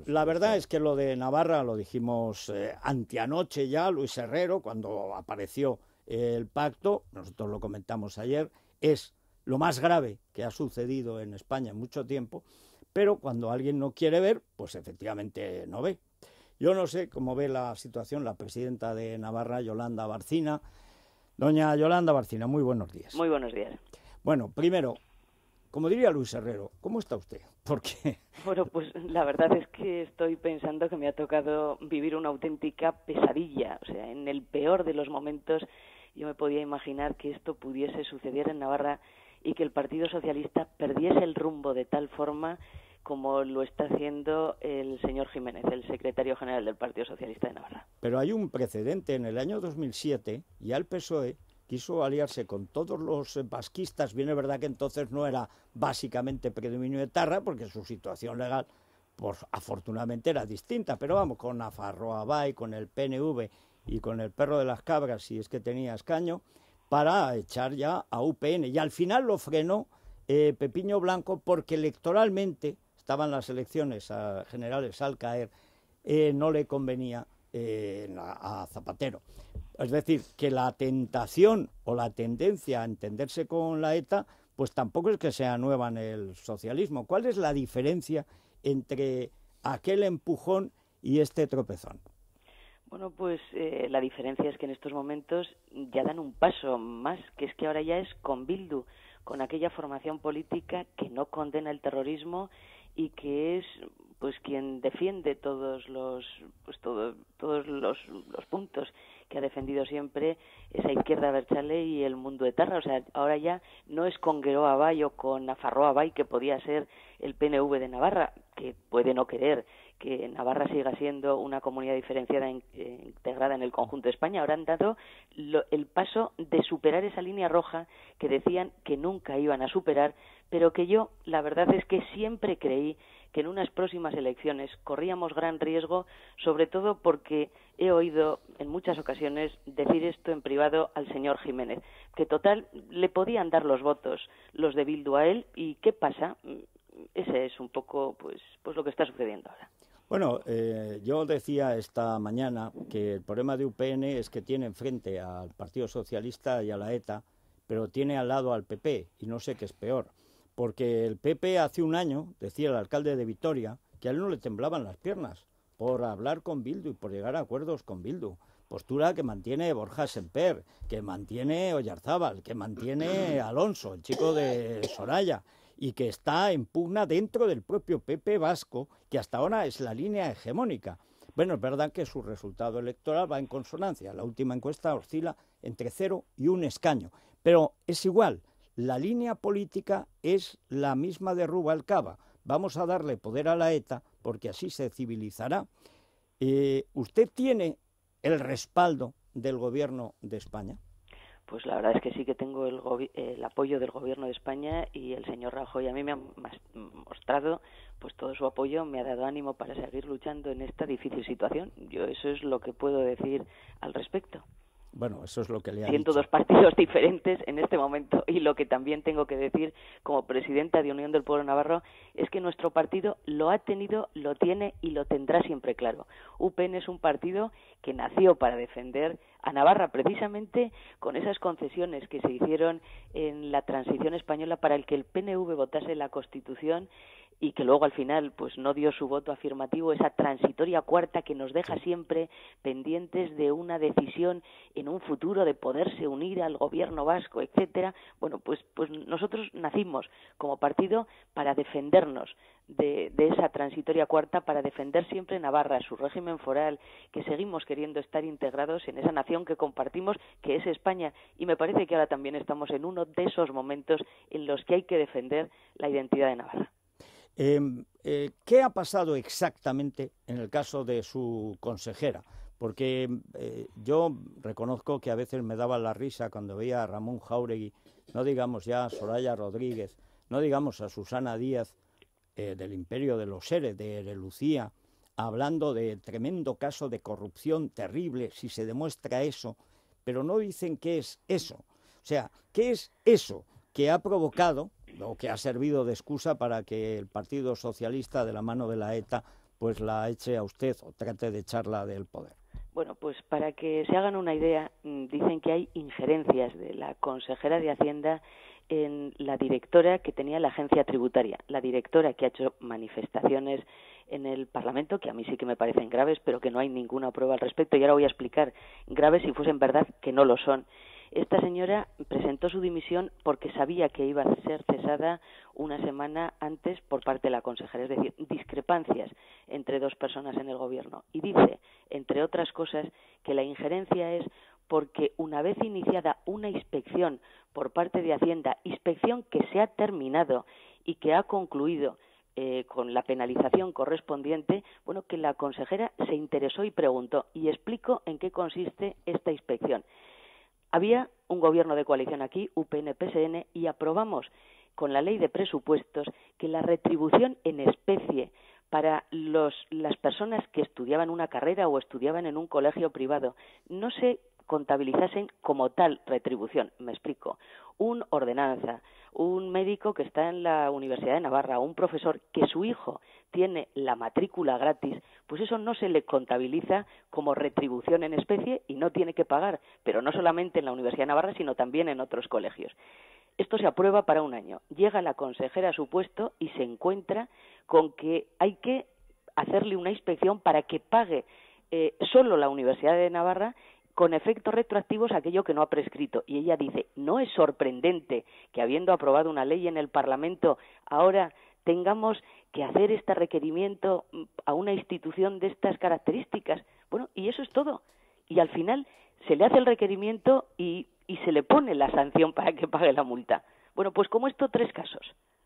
la verdad es que lo de Navarra lo dijimos anteanoche ya, Luis Herrero, cuando apareció el pacto, nosotros lo comentamos ayer, es lo más grave que ha sucedido en España en mucho tiempo, pero cuando alguien no quiere ver, pues efectivamente no ve. Yo no sé cómo ve la situación la presidenta de Navarra, Yolanda Barcina. Doña Yolanda Barcina, muy buenos días. Muy buenos días. Bueno, primero, como diría Luis Herrero, ¿cómo está usted? Porque Bueno, pues la verdad es que estoy pensando que me ha tocado vivir una auténtica pesadilla. O sea, en el peor de los momentos yo me podía imaginar que esto pudiese suceder en Navarra y que el Partido Socialista perdiese el rumbo de tal forma como lo está haciendo el señor Jiménez, el secretario general del Partido Socialista de Navarra. Pero hay un precedente. En el año 2007 ya el PSOE quiso aliarse con todos los vasquistas. Bien, es verdad que entonces no era básicamente predominio de etarra, porque su situación legal, pues afortunadamente era distinta, pero vamos, con Nafarroa Bay, con el PNV y con el Perro de las Cabras, si es que tenía escaño, para echar ya a UPN. Y al final lo frenó Pepiño Blanco, porque electoralmente estaban las elecciones generales al caer, no le convenía a Zapatero. Es decir, que la tentación o la tendencia a entenderse con la ETA, pues tampoco es que sea nueva en el socialismo. ¿Cuál es la diferencia entre aquel empujón y este tropezón? Bueno, pues la diferencia es que en estos momentos ya dan un paso más, que es que ahora ya es con Bildu, con aquella formación política que no condena el terrorismo y que es pues quien defiende todos los puntos que ha defendido siempre esa izquierda abertzale y el mundo etarra. O sea, ahora ya no es con Geroa Bay o con Nafarroa Bay, que podía ser el PNV de Navarra, que puede no querer que Navarra siga siendo una comunidad diferenciada integrada en el conjunto de España. Ahora han dado el paso de superar esa línea roja que decían que nunca iban a superar, pero que yo, la verdad es que siempre creí que en unas próximas elecciones corríamos gran riesgo, sobre todo porque he oído en muchas ocasiones decir esto en privado al señor Jiménez, que total le podían dar los votos los de Bildu a él, y ¿qué pasa? Ese es un poco pues lo que está sucediendo ahora. Bueno, yo decía esta mañana que el problema de UPN es que tiene enfrente al Partido Socialista y a la ETA, pero tiene al lado al PP, y no sé qué es peor. Porque el PP hace un año, decía el alcalde de Vitoria, que a él no le temblaban las piernas por hablar con Bildu y por llegar a acuerdos con Bildu. Postura que mantiene Borja Semper, que mantiene Oyarzábal, que mantiene Alonso, el chico de Soraya, y que está en pugna dentro del propio PP vasco, que hasta ahora es la línea hegemónica. Bueno, es verdad que su resultado electoral va en consonancia. La última encuesta oscila entre 0 y 1 escaño. Pero es igual. La línea política es la misma de Rubalcaba. Vamos a darle poder a la ETA porque así se civilizará. ¿Usted tiene el respaldo del gobierno de España? Pues la verdad es que sí que tengo el apoyo del gobierno de España, y el señor Rajoy a mí me ha mostrado pues todo su apoyo, me ha dado ánimo para seguir luchando en esta difícil situación. Yo eso es lo que puedo decir al respecto. Bueno, eso es lo que le ha Siento dicho. dos partidos diferentes en este momento, y lo que también tengo que decir como presidenta de Unión del Pueblo Navarro es que nuestro partido lo ha tenido, lo tiene y lo tendrá siempre claro. UPN es un partido que nació para defender a Navarra, precisamente con esas concesiones que se hicieron en la transición española para el que el PNV votase la Constitución, y que luego al final pues no dio su voto afirmativo, esa transitoria cuarta que nos deja siempre pendientes de una decisión en un futuro de poderse unir al gobierno vasco, etcétera. Bueno, pues nosotros nacimos como partido para defendernos de esa transitoria cuarta, para defender siempre Navarra, su régimen foral, que seguimos queriendo estar integrados en esa nación que compartimos, que es España, y me parece que ahora también estamos en uno de esos momentos en los que hay que defender la identidad de Navarra. ¿Qué ha pasado exactamente en el caso de su consejera? Porque yo reconozco que a veces me daba la risa cuando veía a Ramón Jáuregui, no digamos ya a Soraya Rodríguez, no digamos a Susana Díaz, del Imperio de los Seres, de Lucía, hablando de tremendo caso de corrupción terrible, si se demuestra eso, pero no dicen qué es eso. O sea, ¿qué es eso que ha provocado o que ha servido de excusa para que el Partido Socialista, de la mano de la ETA, pues la eche a usted o trate de echarla del poder. Bueno, pues para que se hagan una idea, dicen que hay injerencias de la consejera de Hacienda en la directora que tenía la agencia tributaria, la directora que ha hecho manifestaciones en el Parlamento, que a mí sí que me parecen graves, pero que no hay ninguna prueba al respecto, y ahora voy a explicar graves si fuesen verdad, que no lo son. Esta señora presentó su dimisión porque sabía que iba a ser cesada una semana antes por parte de la consejera, es decir, discrepancias entre dos personas en el gobierno. Y dice, entre otras cosas, que la injerencia es porque una vez iniciada una inspección por parte de Hacienda, inspección que se ha terminado y que ha concluido con la penalización correspondiente, bueno, que la consejera se interesó y preguntó, y explico en qué consiste esta inspección. Había un gobierno de coalición aquí, UPN-PSN, y aprobamos con la ley de presupuestos que la retribución en especie para las personas que estudiaban una carrera o estudiaban en un colegio privado no se contabilizasen como tal retribución. Me explico. Un ordenanza, un médico que está en la Universidad de Navarra, un profesor que su hijo tiene la matrícula gratis, pues eso no se le contabiliza como retribución en especie y no tiene que pagar, pero no solamente en la Universidad de Navarra, sino también en otros colegios. Esto se aprueba para un año. Llega la consejera a su puesto y se encuentra con que hay que hacerle una inspección para que pague solo la Universidad de Navarra con efectos retroactivos aquello que no ha prescrito. Y ella dice, ¿no es sorprendente que habiendo aprobado una ley en el Parlamento ahora tengamos que hacer este requerimiento a una institución de estas características? Bueno, y eso es todo. Y al final se le hace el requerimiento y se le pone la sanción para que pague la multa. Bueno, pues como esto, 3 casos.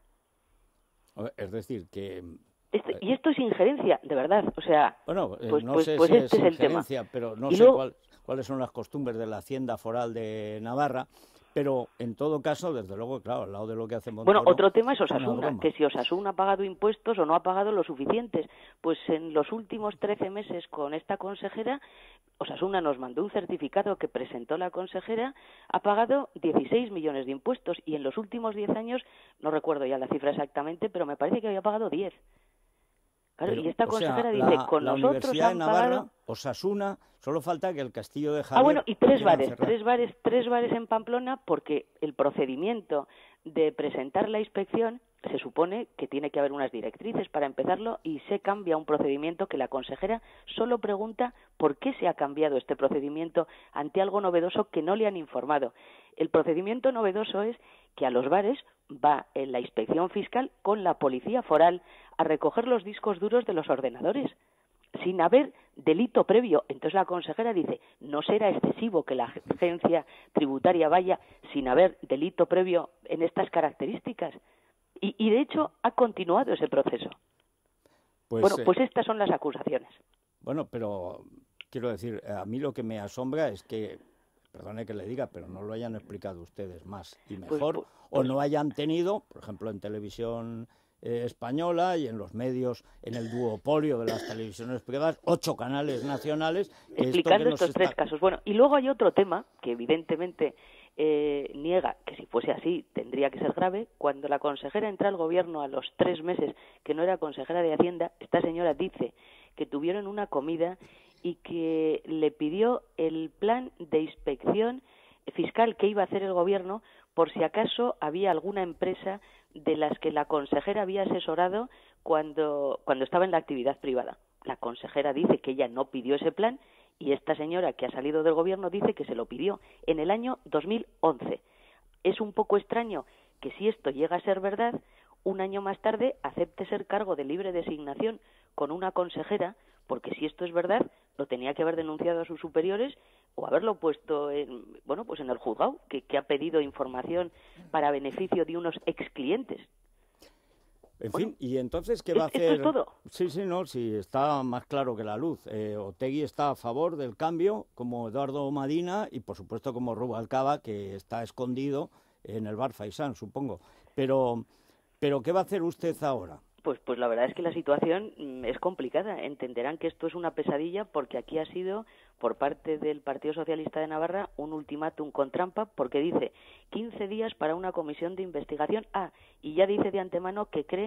Es decir, que... Y esto es injerencia, de verdad. O sea, bueno, pues, no pues, sé pues si este es injerencia, el tema. pero no y sé luego, cuáles son las costumbres de la Hacienda Foral de Navarra, pero en todo caso, desde luego, claro, al lado de lo que hace Montoro... Bueno, otro tema es una Osasuna, broma. que si Osasuna ha pagado impuestos o no ha pagado los suficientes. Pues en los últimos 13 meses con esta consejera, Osasuna nos mandó un certificado que presentó la consejera, ha pagado 16 millones de impuestos y en los últimos 10 años, no recuerdo ya la cifra exactamente, pero me parece que había pagado 10. Claro, Pero, y esta consejera dice, con la nosotros Universidad de han Navarra, pagado... Osasuna, solo falta que el Castillo de Javier... bueno, y 3 quieran bares, cerrar. 3 bares en Pamplona, porque el procedimiento de presentar la inspección se supone que tiene que haber unas directrices para empezarlo y se cambia un procedimiento que la consejera solo pregunta por qué se ha cambiado este procedimiento ante algo novedoso que no le han informado. El procedimiento novedoso es que a los bares va la inspección fiscal con la policía foral a recoger los discos duros de los ordenadores, sin haber delito previo. Entonces la consejera dice, no será excesivo que la agencia tributaria vaya sin haber delito previo en estas características. Y de hecho ha continuado ese proceso. Pues estas son las acusaciones. Bueno, pero quiero decir, a mí lo que me asombra es que, perdone que le diga, pero no lo hayan explicado ustedes más y mejor, o no hayan tenido, por ejemplo, en televisión española y en los medios, en el duopolio de las televisiones privadas, 8 canales nacionales explicando estos 3 casos. Bueno, y luego hay otro tema que evidentemente niega que si fuese así tendría que ser grave. Cuando la consejera entra al gobierno a los 3 meses que no era consejera de Hacienda, esta señora dice que tuvieron una comida y que le pidió el plan de inspección fiscal que iba a hacer el gobierno por si acaso había alguna empresa de las que la consejera había asesorado cuando estaba en la actividad privada. La consejera dice que ella no pidió ese plan y esta señora que ha salido del gobierno dice que se lo pidió en el año 2011. Es un poco extraño que si esto llega a ser verdad, un año más tarde acepte ser cargo de libre designación con una consejera, porque si esto es verdad, lo tenía que haber denunciado a sus superiores o haberlo puesto en el juzgado, que ha pedido información para beneficio de unos ex clientes. En fin, y entonces, ¿qué va a hacer? ¿Esto es todo? Sí, está más claro que la luz. Otegi está a favor del cambio, como Eduardo Madina, y por supuesto como Rubalcaba, que está escondido en el bar Faisán, supongo. Pero ¿qué va a hacer usted ahora? Pues la verdad es que la situación es complicada. Entenderán que esto es una pesadilla porque aquí ha sido, por parte del Partido Socialista de Navarra, un ultimátum con trampa, porque dice 15 días para una comisión de investigación. Y ya dice de antemano que cree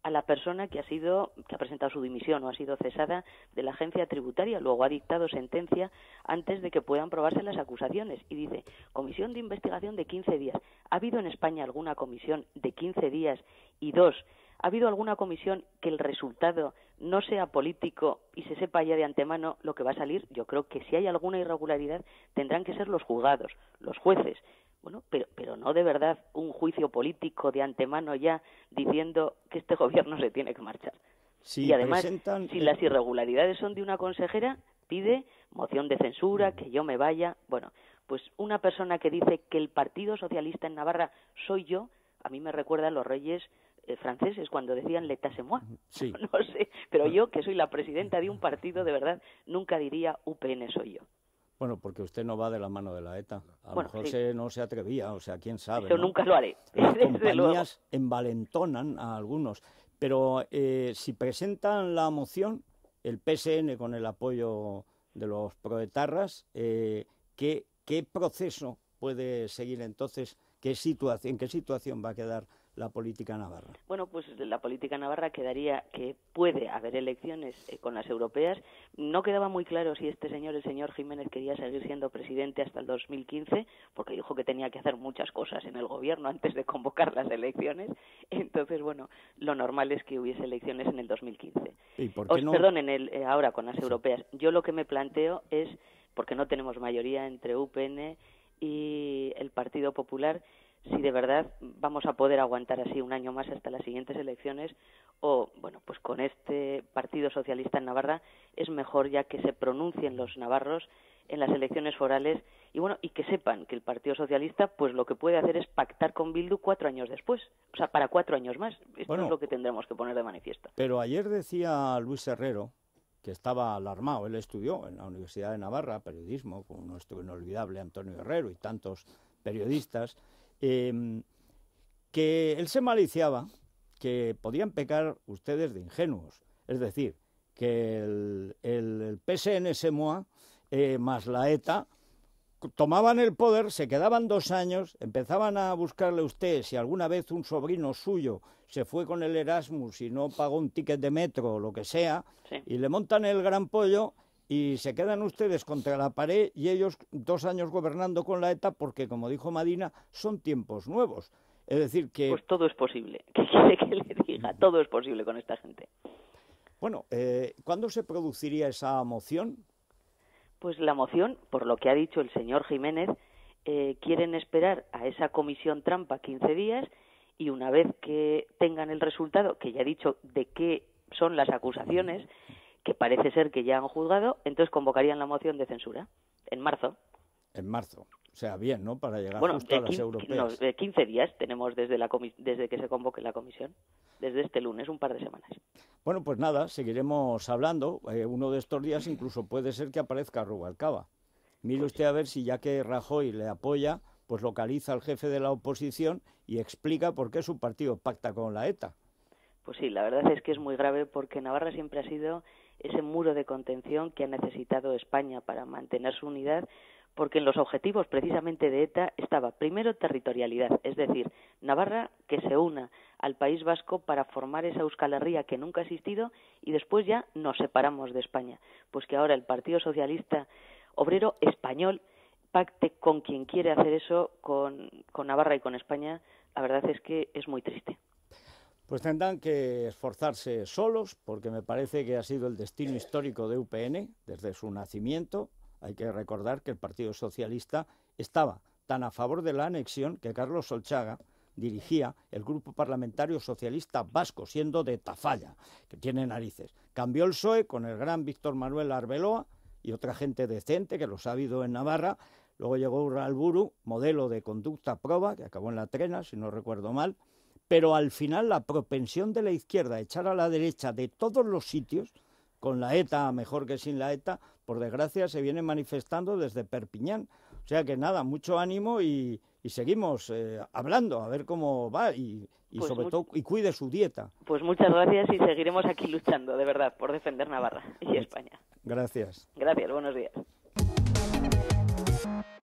a la persona que ha presentado su dimisión o ha sido cesada de la agencia tributaria. Luego ha dictado sentencia antes de que puedan probarse las acusaciones. Y dice, comisión de investigación de 15 días. ¿Ha habido en España alguna comisión de 15 días? Y dos, ¿ha habido alguna comisión que el resultado no sea político y se sepa ya de antemano lo que va a salir? Yo creo que si hay alguna irregularidad tendrán que ser los juzgados, los jueces. Bueno, pero no de verdad un juicio político de antemano ya diciendo que este gobierno se tiene que marchar. Sí, y además, si las irregularidades son de una consejera, pide moción de censura, que yo me vaya. Bueno, pues una persona que dice que el Partido Socialista en Navarra soy yo, a mí me recuerda a los reyes franceses cuando decían l'état c'est moi. Sí. No sé, pero yo, que soy la presidenta de un partido, de verdad, nunca diría UPN soy yo. Bueno, porque usted no va de la mano de la ETA. A lo mejor sí. no se atrevía, o sea, quién sabe. Eso ¿no? nunca lo haré. Las desde compañías luego. envalentonan a algunos. Pero si presentan la moción, el PSN con el apoyo de los proetarras, ¿qué proceso puede seguir entonces? ¿En qué situación va a quedar la política navarra? Bueno, pues la política navarra quedaría que puede haber elecciones con las europeas. No quedaba muy claro si el señor Jiménez, quería seguir siendo presidente hasta el 2015, porque dijo que tenía que hacer muchas cosas en el gobierno antes de convocar las elecciones. Entonces, bueno, lo normal es que hubiese elecciones en el 2015. ¿Y por qué no? Perdón, ahora con las europeas. Yo lo que me planteo es, porque no tenemos mayoría entre UPN y el Partido Popular, si de verdad vamos a poder aguantar así un año más hasta las siguientes elecciones, o, bueno, pues con este Partido Socialista en Navarra es mejor ya que se pronuncien los navarros en las elecciones forales y, bueno, y que sepan que el Partido Socialista pues lo que puede hacer es pactar con Bildu 4 años después, o sea, para 4 años más. Esto es lo que tendremos que poner de manifiesto. Pero ayer decía Luis Herrero, que estaba alarmado, él estudió en la Universidad de Navarra periodismo con nuestro inolvidable Antonio Herrero y tantos periodistas, que él se maliciaba que podían pecar ustedes de ingenuos, es decir, que el PSN-SEMOA más la ETA tomaban el poder, se quedaban 2 años, empezaban a buscarle a usted si alguna vez un sobrino suyo se fue con el Erasmus y no pagó un ticket de metro o lo que sea, sí, y le montan el gran pollo y se quedan ustedes contra la pared y ellos 2 años gobernando con la ETA porque, como dijo Madina, son tiempos nuevos. Es decir que... Pues todo es posible. ¿Qué quiere que le diga? Todo es posible con esta gente. Bueno, ¿cuándo se produciría esa moción? Pues la moción, por lo que ha dicho el señor Jiménez, quieren esperar a esa comisión trampa 15 días y una vez que tengan el resultado, que ya ha dicho de qué son las acusaciones, que parece ser que ya han juzgado, entonces convocarían la moción de censura en marzo. En marzo, o sea, bien, ¿no? Para llegar justo a las europeas. 15 días tenemos desde que se convoque la comisión, desde este lunes, un par de semanas. Bueno, pues nada, seguiremos hablando. Uno de estos días incluso puede ser que aparezca Rubalcaba. Mire usted a ver si ya que Rajoy le apoya, pues localiza al jefe de la oposición y explica por qué su partido pacta con la ETA. Pues sí, la verdad es que es muy grave porque Navarra siempre ha sido ese muro de contención que ha necesitado España para mantener su unidad, porque en los objetivos precisamente de ETA estaba primero territorialidad, es decir, Navarra que se una al País Vasco para formar esa Euskal Herria que nunca ha existido y después ya nos separamos de España. Pues que ahora el Partido Socialista Obrero Español pacte con quien quiere hacer eso, con Navarra y con España, la verdad es que es muy triste. Pues tendrán que esforzarse solos, porque me parece que ha sido el destino histórico de UPN desde su nacimiento. Hay que recordar que el Partido Socialista estaba tan a favor de la anexión que Carlos Solchaga dirigía el Grupo Parlamentario Socialista Vasco, siendo de Tafalla, que tiene narices. Cambió el PSOE con el gran Víctor Manuel Arbeloa y otra gente decente que los ha habido en Navarra. Luego llegó Urralburu, modelo de conducta proba, que acabó en la trena, si no recuerdo mal. Pero al final la propensión de la izquierda a echar a la derecha de todos los sitios, con la ETA mejor que sin la ETA, por desgracia se viene manifestando desde Perpiñán. O sea que nada, mucho ánimo y seguimos hablando, a ver cómo va y pues sobre todo y cuide su dieta. Pues muchas gracias y seguiremos aquí luchando, de verdad, por defender Navarra y España. Gracias. Gracias, buenos días.